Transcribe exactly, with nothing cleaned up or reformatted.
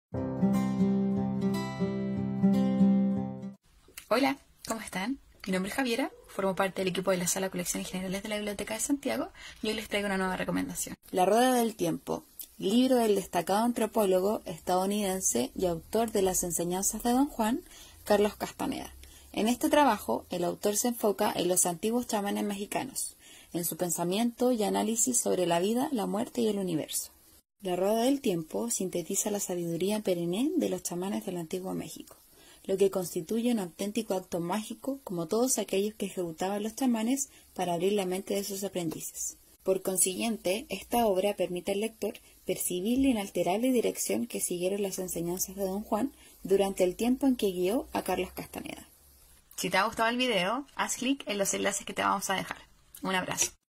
Hola, ¿cómo están? Mi nombre es Javiera, formo parte del equipo de la Sala de Colecciones Generales de la Biblioteca de Santiago y hoy les traigo una nueva recomendación. La Rueda del Tiempo, libro del destacado antropólogo estadounidense y autor de Las Enseñanzas de Don Juan, Carlos Castaneda. En este trabajo, el autor se enfoca en los antiguos chamanes mexicanos, en su pensamiento y análisis sobre la vida, la muerte y el universo. La Rueda del Tiempo sintetiza la sabiduría perenne de los chamanes del Antiguo México, lo que constituye un auténtico acto mágico como todos aquellos que ejecutaban los chamanes para abrir la mente de sus aprendices. Por consiguiente, esta obra permite al lector percibir la inalterable dirección que siguieron las enseñanzas de Don Juan durante el tiempo en que guió a Carlos Castaneda. Si te ha gustado el video, haz clic en los enlaces que te vamos a dejar. Un abrazo.